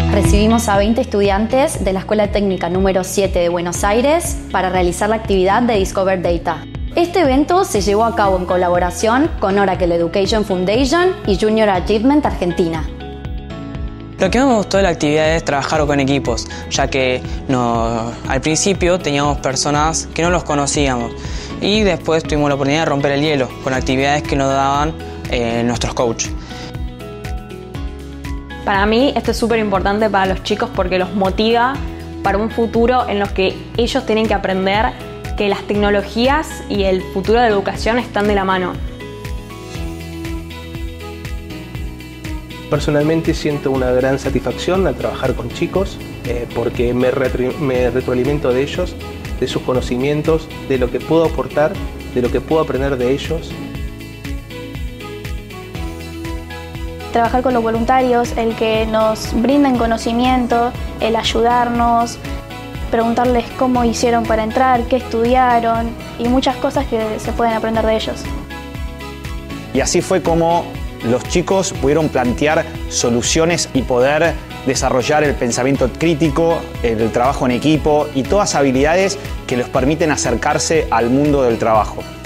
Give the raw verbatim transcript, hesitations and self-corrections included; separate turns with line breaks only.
Recibimos a veinte estudiantes de la Escuela Técnica número siete de Buenos Aires para realizar la actividad de Discover Data. Este evento se llevó a cabo en colaboración con Oracle Education Foundation y Junior Achievement Argentina.
Lo que más me gustó de la actividad es trabajar con equipos, ya que no, al principio teníamos personas que no los conocíamos y después tuvimos la oportunidad de romper el hielo con actividades que nos daban eh, nuestros coaches.
Para mí esto es súper importante para los chicos porque los motiva para un futuro en los que ellos tienen que aprender que las tecnologías y el futuro de la educación están de la mano.
Personalmente siento una gran satisfacción al trabajar con chicos eh, porque me, retro, me retroalimento de ellos, de sus conocimientos, de lo que puedo aportar, de lo que puedo aprender de ellos.
Trabajar con los voluntarios, el que nos brinden conocimiento, el ayudarnos, preguntarles cómo hicieron para entrar, qué estudiaron y muchas cosas que se pueden aprender de ellos.
Y así fue como los chicos pudieron plantear soluciones y poder desarrollar el pensamiento crítico, el trabajo en equipo y todas habilidades que les permiten acercarse al mundo del trabajo.